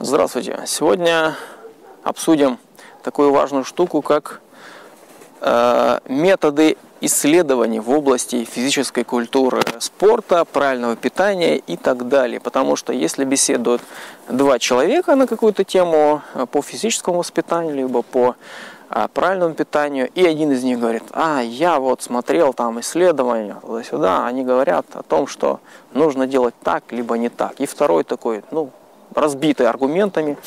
Здравствуйте! Сегодня обсудим такую важную штуку, как методы исследований в области физической культуры, спорта, правильного питания и так далее. Потому что если беседуют два человека на какую-то тему по физическому воспитанию, либо по правильному питанию, и один из них говорит: я вот смотрел там исследования туда-сюда, они говорят о том, что нужно делать так, либо не так. И второй такой, разбитый аргументами.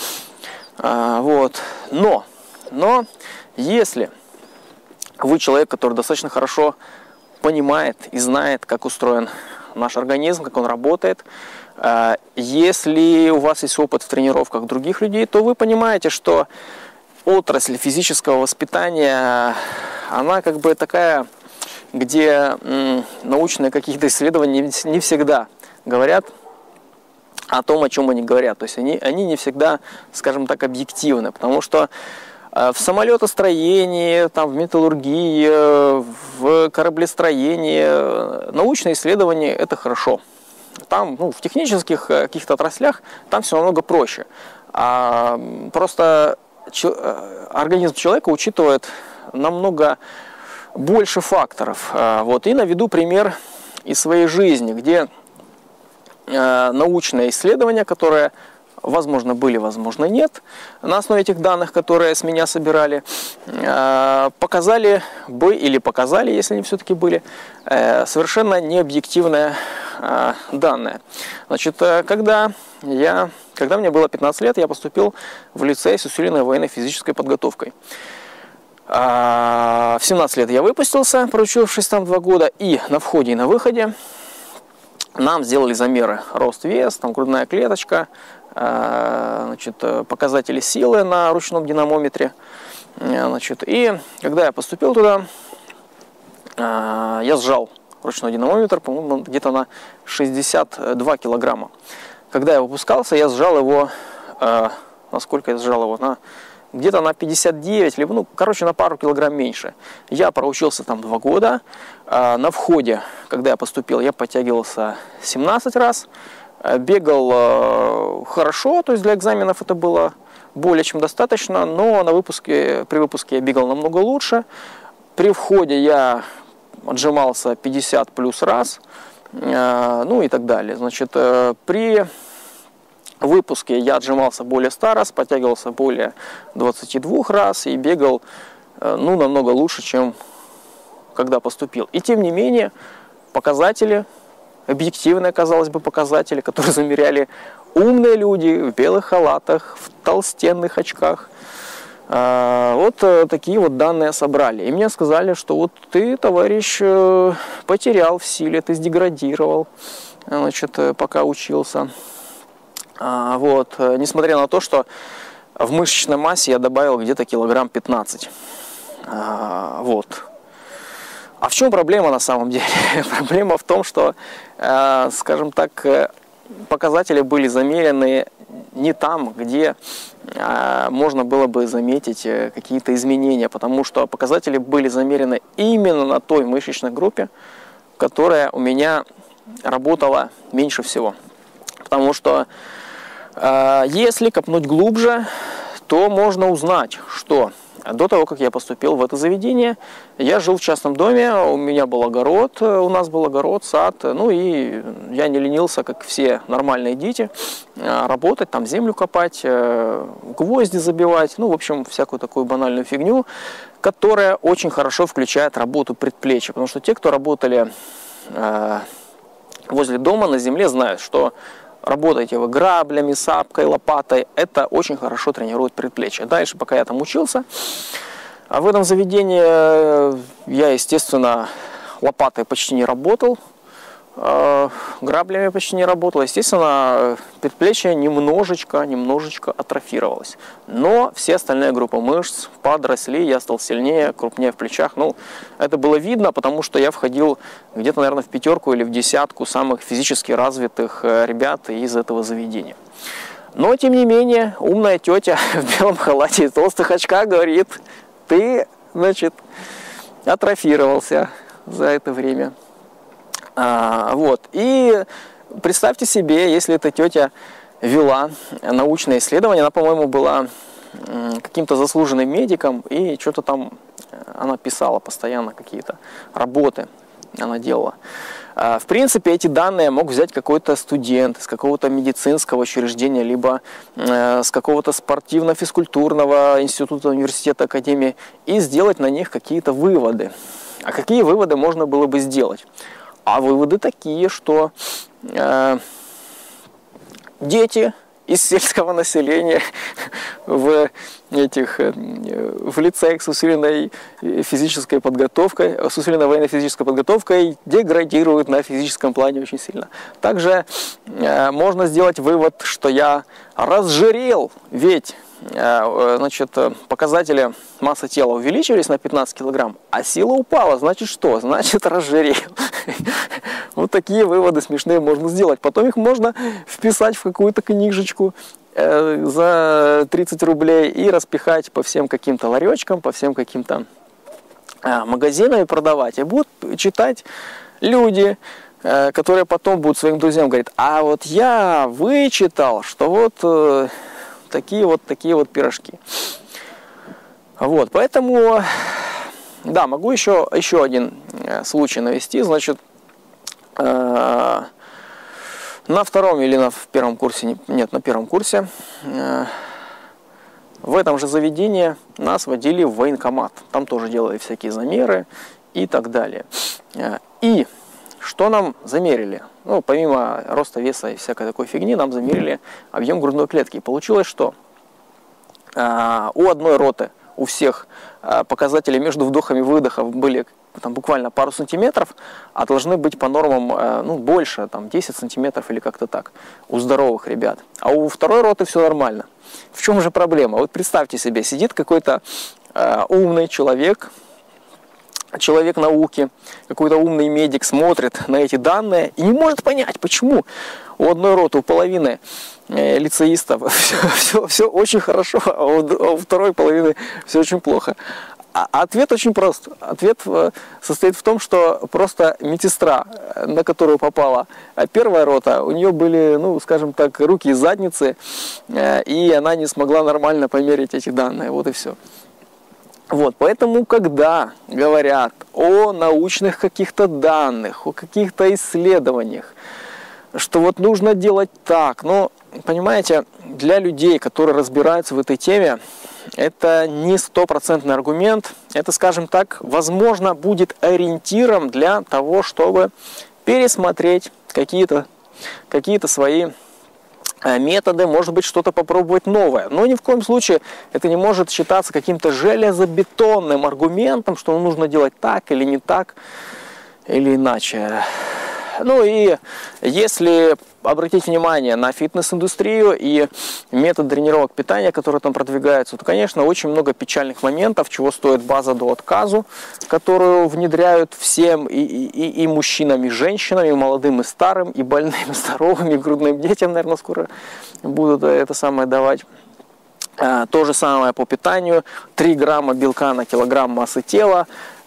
Но если вы человек, который достаточно хорошо понимает и знает, как устроен наш организм, как он работает, если у вас есть опыт в тренировках других людей, то вы понимаете, что отрасль физического воспитания, она как бы такая, где научные какие-то исследования не всегда говорят о том, о чем они говорят. То есть они не всегда, скажем так, объективны, потому что в самолетостроении, в металлургии, в кораблестроении научные исследования – это хорошо. Там, в технических каких-то отраслях, там все намного проще. Просто организм человека учитывает намного больше факторов. И наведу пример из своей жизни, где научные исследования, которые, возможно, были, возможно, нет, на основе этих данных, которые с меня собирали, показали, если они все-таки были, совершенно необъективные данные. Когда мне было 15 лет, я поступил в лицей с усиленной военной физической подготовкой. В 17 лет я выпустился, проучившись там 2 года, и на входе, и на выходе нам сделали замеры: рост, вес, грудная клеточка, показатели силы на ручном динамометре. И когда я поступил туда, я сжал ручной динамометр, по-моему, где-то на 62 килограмма. Когда я выпускался, я сжал его, насколько я сжал его, где-то на 59, либо, на пару килограмм меньше. Я проучился там 2 года. На входе, когда я поступил, я подтягивался 17 раз. Бегал хорошо, то есть для экзаменов это было более чем достаточно, но при выпуске я бегал намного лучше. При входе я отжимался 50 плюс раз, и так далее. При выпуске я отжимался более 100 раз, подтягивался более 22 раз и бегал намного лучше, чем когда поступил. И тем не менее, показатели, объективные, казалось бы, показатели, которые замеряли умные люди в белых халатах, в толстенных очках, такие вот данные собрали. И мне сказали, что ты, товарищ, потерял в силе, ты сдеградировал, пока учился. Несмотря на то, что в мышечной массе я добавил где-то килограмм 15. А в чем проблема на самом деле? Проблема в том, что, скажем так, показатели были замерены не там, где можно было бы заметить какие-то изменения, потому что показатели были замерены именно на той мышечной группе, которая у меня работала меньше всего. Потому что если копнуть глубже, то можно узнать, что до того, как я поступил в это заведение, я жил в частном доме, у меня был огород, у нас был огород, сад, и я не ленился, как все нормальные дети, работать, там землю копать, гвозди забивать, в общем, всякую такую банальную фигню, которая очень хорошо включает работу предплечья, потому что те, кто работали возле дома на земле, знают, что работаете вы граблями, сапкой, лопатой, это очень хорошо тренирует предплечье. Дальше, пока я там учился, в этом заведении я, естественно, лопатой почти не работал, граблями почти не работал. Естественно, предплечье немножечко атрофировалось. Но все остальные группы мышц подросли, я стал сильнее, крупнее в плечах. Это было видно, потому что я входил где-то, наверное, в 5 или в 10 самых физически развитых ребят из этого заведения. Но, тем не менее, умная тетя в белом халате и толстых очках говорит: ты, атрофировался за это время. И представьте себе, если эта тетя вела научное исследование. Она, по-моему, была каким-то заслуженным медиком, и что-то там она писала постоянно, какие-то работы она делала. В принципе, эти данные мог взять какой-то студент из какого-то медицинского учреждения, либо с какого-то спортивно-физкультурного института, университета, академии, и сделать на них какие-то выводы. А какие выводы можно было бы сделать? А выводы такие, что дети из сельского населения в лицеях с усиленной физической подготовкой, с усиленной военно-физической подготовкой деградируют на физическом плане очень сильно. Также можно сделать вывод, что я разжирел, ведь значит, показатели массы тела увеличились на 15 килограмм, а сила упала. Значит что? Значит, разжирел. Вот такие выводы смешные можно сделать. Потом их можно вписать в какую-то книжечку за 30 рублей и распихать по всем каким-то ларечкам, по всем каким-то магазинам и продавать. И будут читать люди, которые потом будут своим друзьям говорить: а вот я вычитал, что вот такие вот пирожки. Вот, поэтому, да, могу еще один случай навести. Значит, на втором или на первом курсе, нет, на первом курсе, в этом же заведении нас водили в военкомат. Там тоже делали всякие замеры и так далее. И что нам замерили? Ну, помимо роста, веса и всякой такой фигни, нам замерили объем грудной клетки. И получилось, что у одной роты, у всех показатели между вдохом и выдохом были там буквально пару сантиметров, а должны быть по нормам ну, больше, там 10 сантиметров или как-то так, у здоровых ребят. А у второй роты все нормально. В чем же проблема? Вот представьте себе, сидит какой-то умный человек науки, какой-то умный медик смотрит на эти данные и не может понять, почему у одной роты, у половины лицеистов все очень хорошо, а у второй половины все очень плохо. А ответ очень прост. Ответ состоит в том, что просто медсестра, на которую попала первая рота, у нее были, ну, скажем так, руки и задницы, и она не смогла нормально померить эти данные. Вот и все. Вот, поэтому, когда говорят о научных каких-то данных, о каких-то исследованиях, что вот нужно делать так, но, понимаете, для людей, которые разбираются в этой теме, это не стопроцентный аргумент, это, скажем так, возможно, будет ориентиром для того, чтобы пересмотреть какие-то свои методы, может быть, что-то попробовать новое. Но ни в коем случае это не может считаться каким-то железобетонным аргументом, что нужно делать так или не так, или иначе. Ну и если обратить внимание на фитнес-индустрию и метод тренировок питания, которые там продвигаются, то, конечно, очень много печальных моментов, чего стоит база до отказу, которую внедряют всем и мужчинам, и женщинам, и молодым, и старым, и больным, и здоровым, и грудным детям, наверное, скоро будут это самое давать. То же самое по питанию. 3 грамма белка на килограмм массы тела.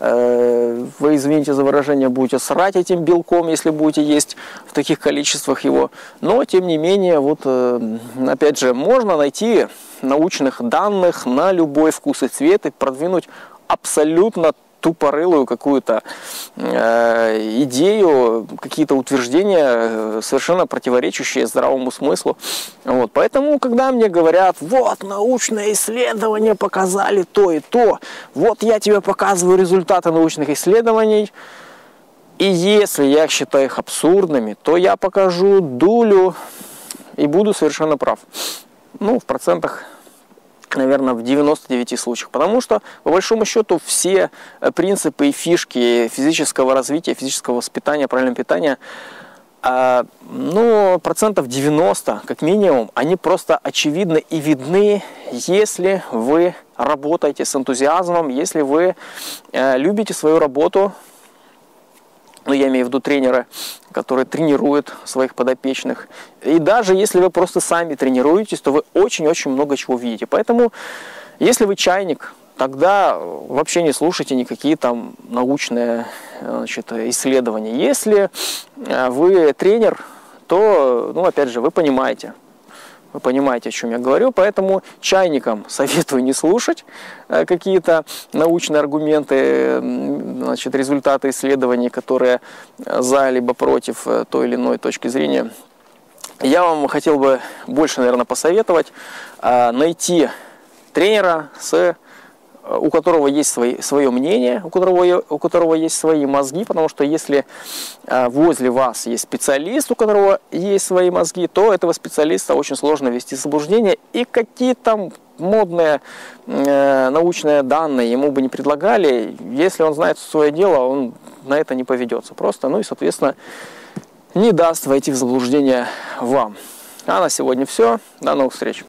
Вы, извините за выражение, будете срать этим белком, если будете есть в таких количествах его. Но, тем не менее, вот, опять же, можно найти научных данных на любой вкус и цвет и продвинуть абсолютно тупорылую какую-то идею, какие-то утверждения, совершенно противоречащие здравому смыслу. Вот. Поэтому, когда мне говорят: вот, научные исследования показали то и то, вот я тебе показываю результаты научных исследований, и если я считаю их абсурдными, то я покажу дулю и буду совершенно прав. Ну, в процентах, наверное, в 99 случаях. Потому что, по большому счету, все принципы и фишки физического развития, физического воспитания, правильного питания, ну, процентов 90, как минимум, они просто очевидны и видны, если вы работаете с энтузиазмом, если вы любите свою работу. Ну, я имею в виду тренера, которые тренируют своих подопечных. И даже если вы просто сами тренируетесь, то вы очень-очень много чего видите. Поэтому, если вы чайник, тогда вообще не слушайте никакие там научные, значит, исследования. Если вы тренер, то, ну, опять же, вы понимаете, Вы понимаете, о чем я говорю, поэтому чайникам советую не слушать какие-то научные аргументы, значит, результаты исследований, которые за либо против той или иной точки зрения. Я вам хотел бы больше, наверное, посоветовать найти тренера, у которого есть свое мнение, у которого есть свои мозги, потому что если возле вас есть специалист, у которого есть свои мозги, то этого специалиста очень сложно ввести в заблуждение, и какие там модные научные данные ему бы не предлагали, если он знает свое дело, он на это не поведется просто, ну и, соответственно, не даст войти в заблуждение вам. А на сегодня все. До новых встреч.